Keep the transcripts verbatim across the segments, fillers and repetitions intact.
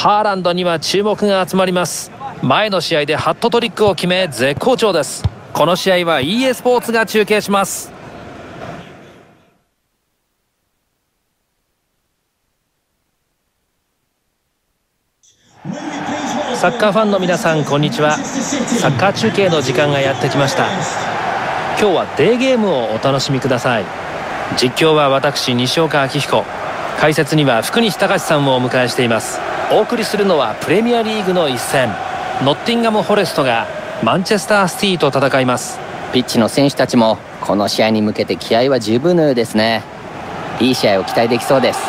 ハーランドには注目が集まります。前の試合でハットトリックを決め絶好調です。この試合は イーエー スポーツが中継します。サッカーファンの皆さん、こんにちは。サッカー中継の時間がやってきました。今日はデーゲームをお楽しみください。実況は私、西岡明彦。解説には福西隆さんをお迎えしています。お送りするのはプレミアリーグの一戦、ノッティンガム・フォレストがマンチェスターシティと戦います。 ピッチの選手たちもこの試合に向けて気合は十分のようですね。いい試合を期待できそうです。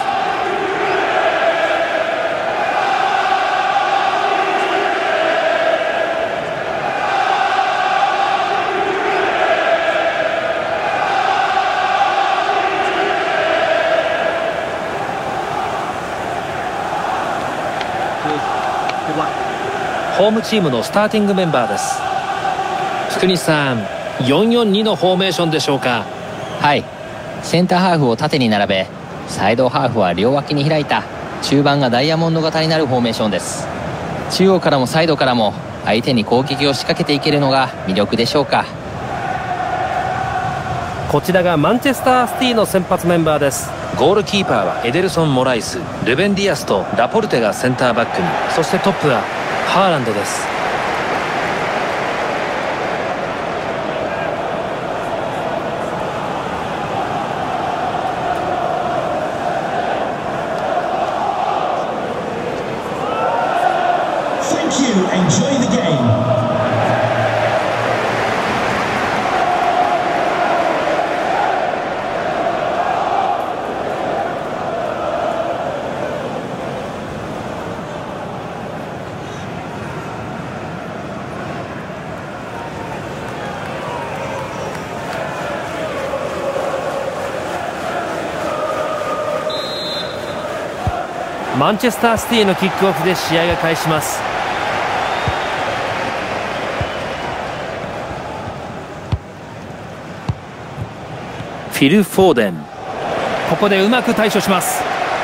ホームチームのスターティングメンバーです。福西さん、よんよんにのフォーメーションでしょうか。 はい、センターハーフを縦に並べ、サイドハーフは両脇に開いた中盤がダイヤモンド型になるフォーメーションです。中央からもサイドからも相手に攻撃を仕掛けていけるのが魅力でしょうか。 こちらがマンチェスターシティの先発メンバーです。ゴールキーパーはエデルソン・モライス、ルベン・ディアスとラポルテがセンターバックに、そしてトップはハーランドです。マンチェスターシティのキックオフで試合が開始します。フィル・フォーデン、ここでうまく対処します。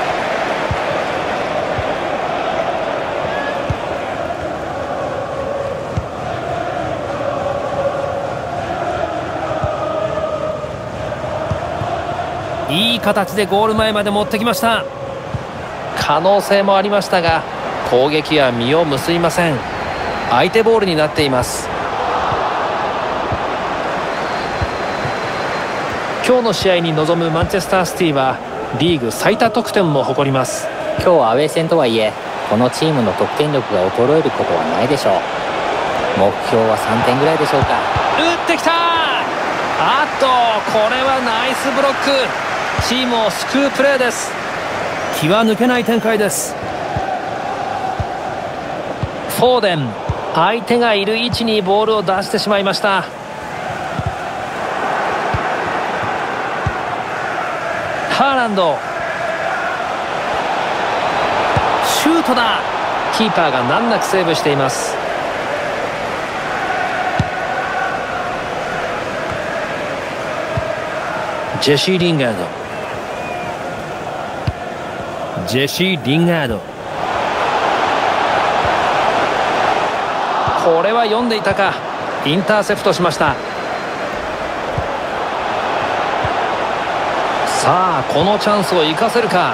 いい形でゴール前まで持ってきました。可能性もありましたが攻撃は実を結びません。相手ボールになっています。今日の試合に臨むマンチェスターシティはリーグ最多得点も誇ります。 今日はアウェー戦とはいえこのチームの得点力が衰えることはないでしょう。目標はさんてんぐらいでしょうか。 打ってきた。あっと、これはナイスブロック。チームを救うプレーです。気は抜けない展開です。フォーデン、相手がいる位置にボールを出してしまいました。ハーランド、シュートだ。キーパーが難なくセーブしています。ジェシー・リンガード、ジェシー・リンガード、これは読んでいたか。インターセプトしました。さあこのチャンスを生かせるか。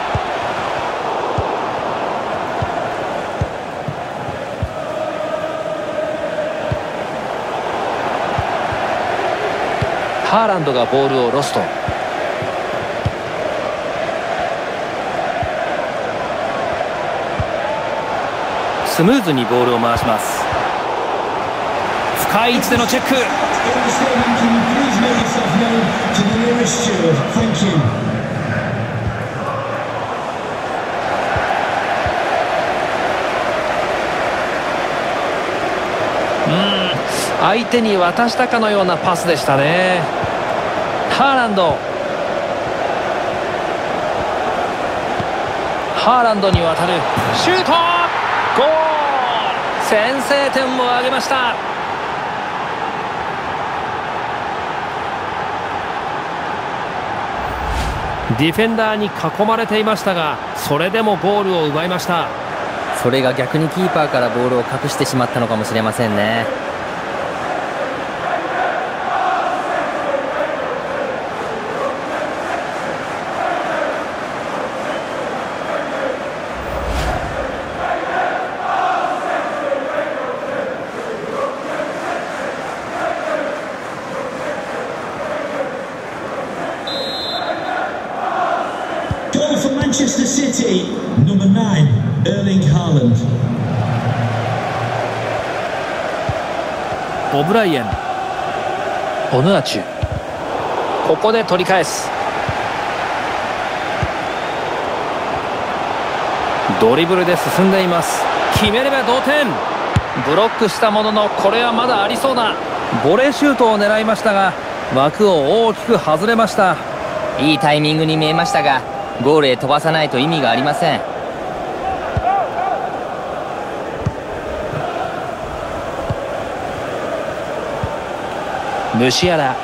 ハーランドがボールをロスト。スムーズにボールを回します。深い位置でのチェック。うん、相手に渡したかのようなパスでしたね。ハーランド、ハーランドに渡るシュート、ゴール、先制点を挙げました。ディフェンダーに囲まれていましたが、それでもゴールを奪いました。 それが逆にキーパーからボールを隠してしまったのかもしれませんね。 Goal for Manchester City, number nine, Erling Haaland. オブライエン、オヌアチュ、ここで取り返す。ドリブルで進んでいます。決めれば同点。ブロックしたものの、これはまだありそうだ。ボレーシュートを狙いましたが枠を大きく外れました。 いいタイミングに見えましたがゴールへ飛ばさないと意味がありません。 ムシアラ、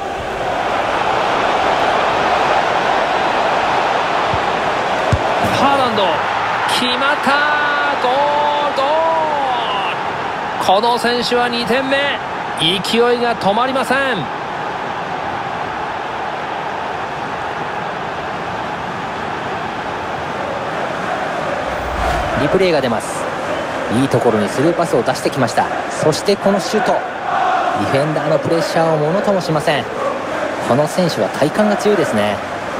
ハーランド、決まった。ゴール、ゴール。この選手はにてんめ、勢いが止まりません。 リプレイが出ます。いいところにスルーパスを出してきました。そしてこのシュート、ディフェンダーのプレッシャーをものともしません。この選手は体幹が強いですね。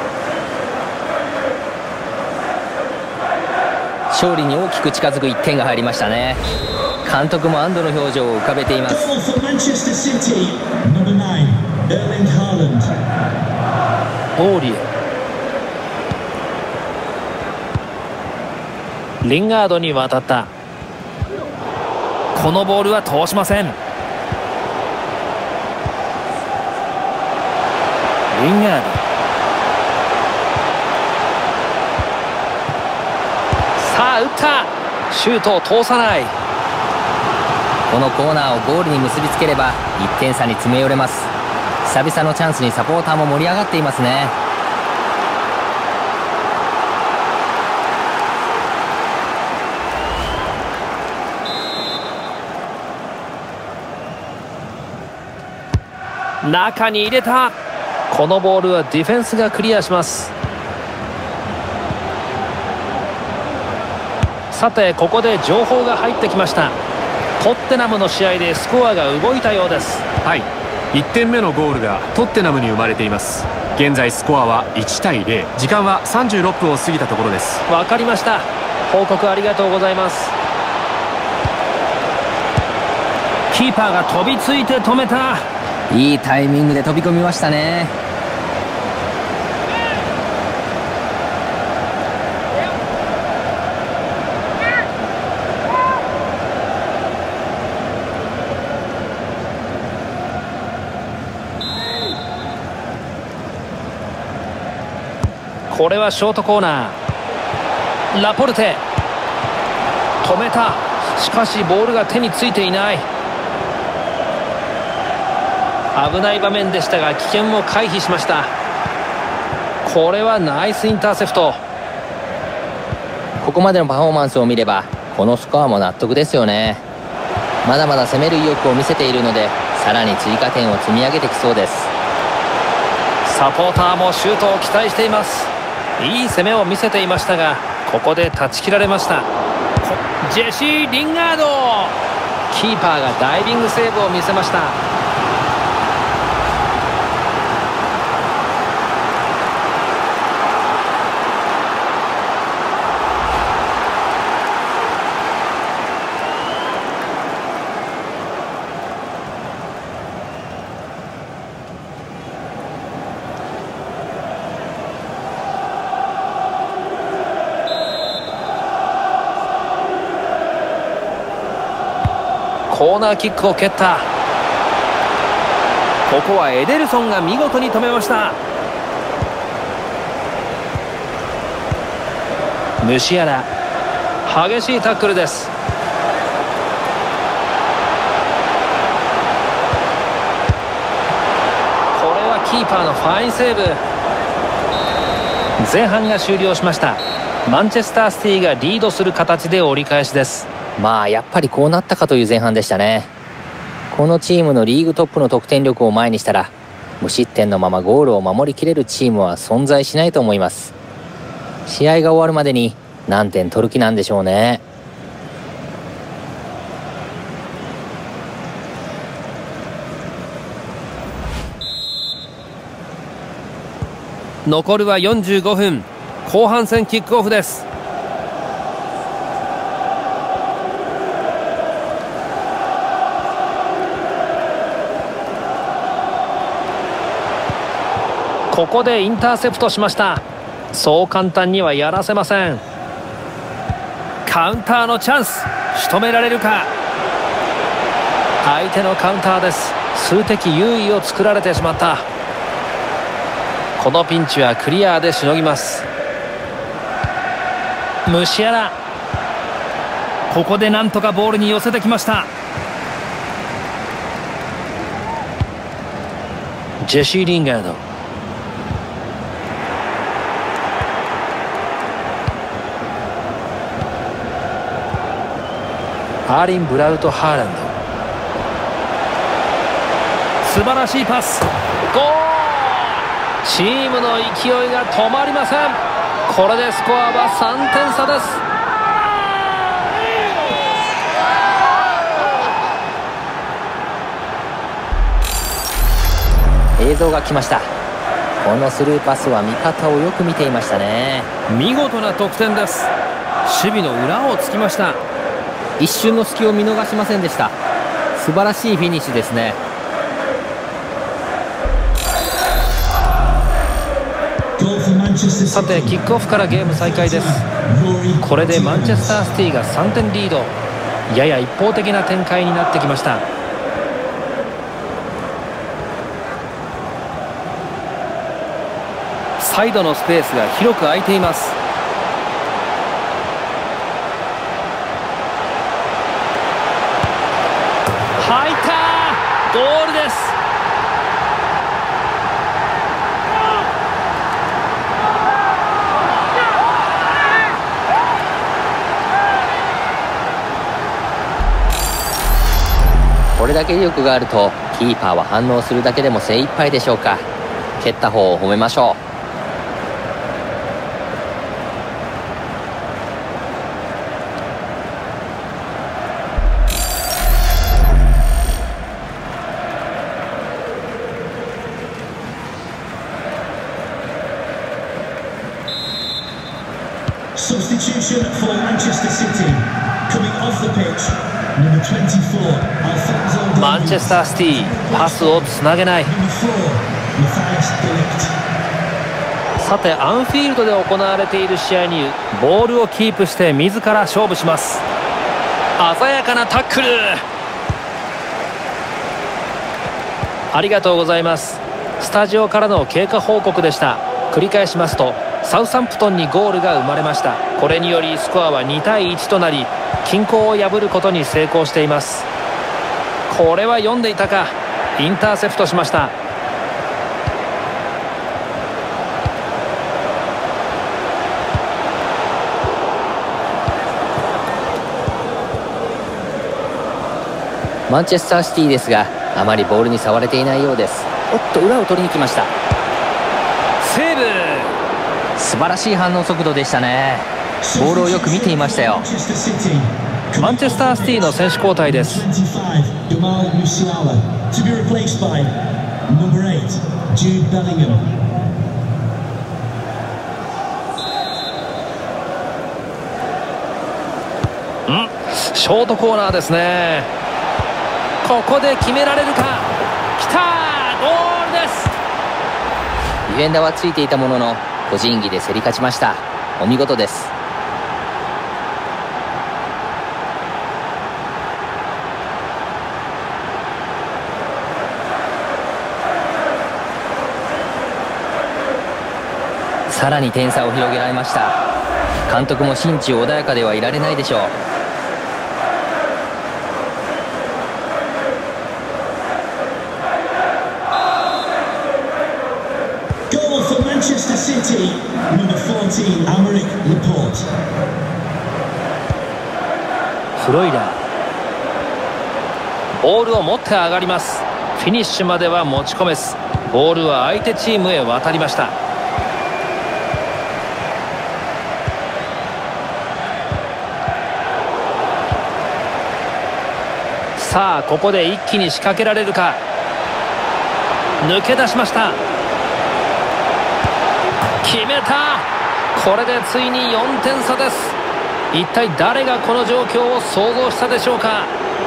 勝利に大きく近づくいってんが入りましたね。監督も安堵の表情を浮かべています。 Goal for Manchester City, number nine, Erling Haaland. オーリエ、リンガードに渡った。このボールは通しません。リンガード、さあ打った。シュートを通さない。 このコーナーをゴールに結びつければいってん差に詰め寄れます。久々のチャンスにサポーターも盛り上がっていますね。 中に入れた。このボールはディフェンスがクリアします。さてここで情報が入ってきました。トッテナムの試合でスコアが動いたようです。 はい、いってんめのゴールがトッテナムに生まれています。現在スコアはいちたいゼロ、時間はさんじゅうろっぷんを過ぎたところです。 わかりました。報告ありがとうございます。キーパーが飛びついて止めた。 いいタイミングで飛び込みましたね。 これはショートコーナー。ラポルテ、止めた。しかしボールが手についていない。危ない場面でしたが危険を回避しました。これはナイスインターセプト。 ここまでのパフォーマンスを見ればこのスコアも納得ですよね。まだまだ攻める意欲を見せているのでさらに追加点を積み上げてきそうです。 サポーターもシュートを期待しています。いい攻めを見せていましたがここで断ち切られました。ジェシー・リンガード、キーパーがダイビングセーブを見せました。コーナーキックを蹴った。ここはエデルソンが見事に止めました。ムシアラ、激しいタックルです。これはキーパーのファインセーブ。前半が終了しました。マンチェスターシティがリードする形で折り返しです。 まあやっぱりこうなったかという前半でしたね。このチームのリーグトップの得点力を前にしたら無失点のままゴールを守りきれるチームは存在しないと思います。試合が終わるまでに何点取る気なんでしょうね。 残るはよんじゅうごふん、後半戦キックオフです。ここでインターセプトしました。そう簡単にはやらせません。カウンターのチャンス、仕留められるか。相手のカウンターです。数的優位を作られてしまった。このピンチはクリアでしのぎます。ムシアラ、ここでなんとかボールに寄せてきました。ジェシー・リンガード、アーリン・ブラウト・ハーランド、素晴らしいパス、ゴール。チームの勢いが止まりません。これでスコアはさんてん差です。 映像が来ました。このスルーパスは味方をよく見ていましたね。 見事な得点です。守備の裏をつきました。 一瞬の隙を見逃しませんでした。素晴らしいフィニッシュですね。 さてキックオフからゲーム再開です。これでマンチェスターシティがさんてんリード、やや一方的な展開になってきました。サイドのスペースが広く空いています。入った、ゴールです。 これだけ威力があるとキーパーは反応するだけでも精一杯でしょうか。蹴った方を褒めましょう。 Substitution for Manchester City. Coming off the pitch, number twenty-four, Alphonso Davies. マンチェスターシティ、パスをつなげない。 Number four, Matthijs de Ligt. さてアンフィールドで行われている試合にボールをキープして自ら勝負します。鮮やかなタックル、ありがとうございます。スタジオからの経過報告でした。繰り返しますとサウサンプトンにゴールが生まれました。これによりスコアはにたいいちとなり均衡を破ることに成功しています。これは読んでいたか。インターセプトしました。 マンチェスターシティですがあまりボールに触れていないようです。おっと裏を取りに来ました。 セーブ、 素晴らしい反応速度でしたね。ボールをよく見ていましたよ。 マンチェスターシティの選手交代です。んショートコーナーですね。ここで決められるか。きたー、ゴールです。 ディフェンダーはついていたものの個人技で競り勝ちました。お見事です。さらに点差を広げられました。監督も心中穏やかではいられないでしょう。 Manchester City, number fourteen, Aymeric Laporte. フロイラー。ボールを持って上がります。フィニッシュまでは持ち込めず、ボールは相手チームへ渡りました。さあここで一気に仕掛けられるか。抜け出しました。決めた。これでついによんてん差です。一体誰がこの状況を想像したでしょうか。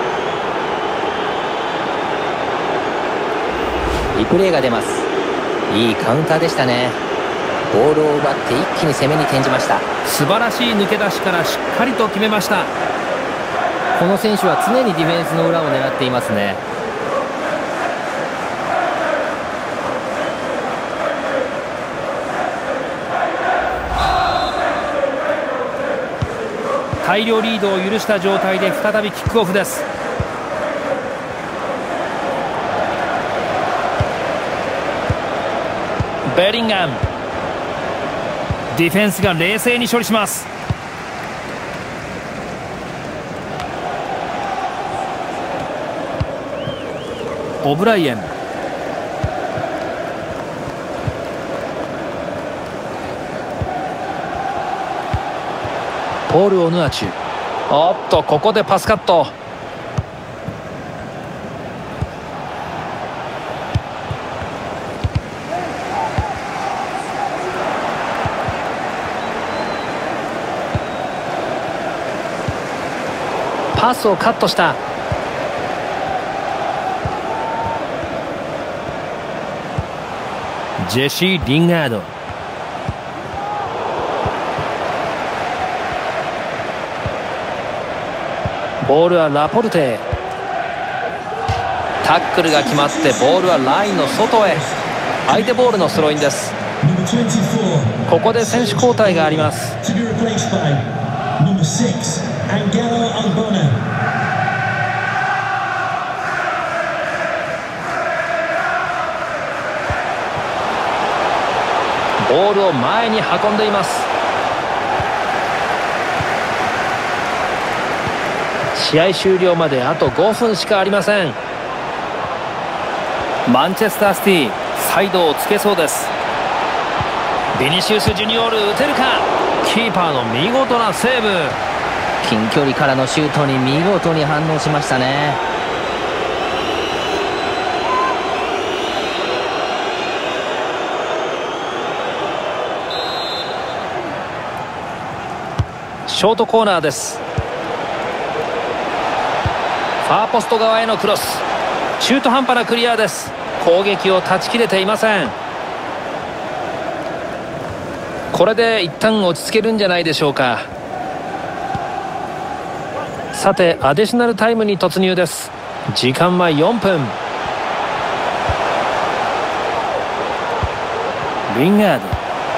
リプレイが出ます。いいカウンターでしたね。ボールを奪って一気に攻めに転じました。 素晴らしい抜け出しからしっかりと決めました。 この選手は常にディフェンスの裏を狙っていますね。 大量リードを許した状態で再びキックオフです。ベリンガム。ディフェンスが冷静に処理します。オブライエン。ポール・オヌアチュ。おっとここでパスカット。パスをカットした。ジェシー・リンガード。ボールはラポルテへ。タックルが決まってボールはラインの外へ。相手ボールのスローインです。ここで選手交代があります。ボールを前に運んでいます。試合終了まであとごふんしかありません。マンチェスターシティサイドをつけそうです。ビニシウス・ジュニオール打てるか。キーパーの見事なセーブ。 近距離からのシュートに見事に反応しましたね。 ショートコーナーです。ファーポスト側へのクロス。中途半端なクリアです。攻撃を断ち切れていません。これで一旦落ち着けるんじゃないでしょうか。さてアディショナルタイムに突入です。時間はよんぷん。リンガード。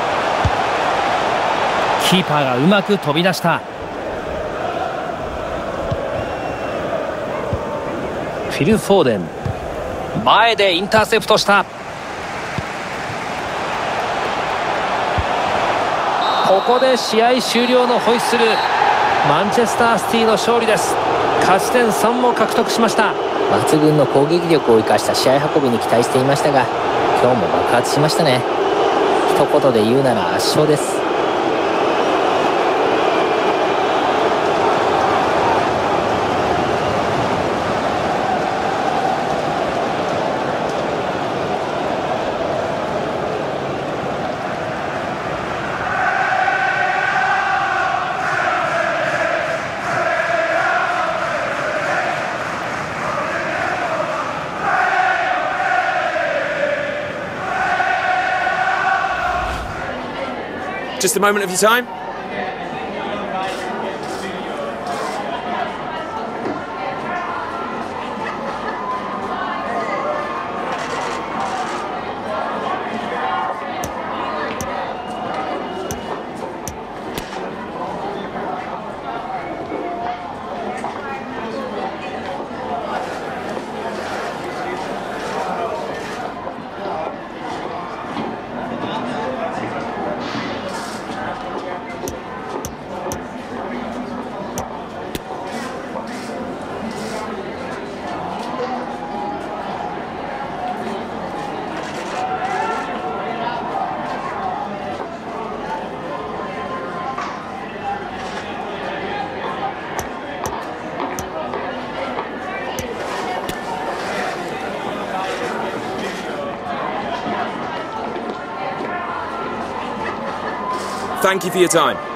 キーパーがうまく飛び出した。フィル・フォーデン。前でインターセプトした。ここで試合終了のホイッスル。マンチェスターシティの勝利です。勝ち点さんも獲得しました。 抜群の攻撃力を生かした試合運びに期待していましたが、今日も爆発しましたね。一言で言うなら圧勝です。 Just a moment of your time. Thank you for your time.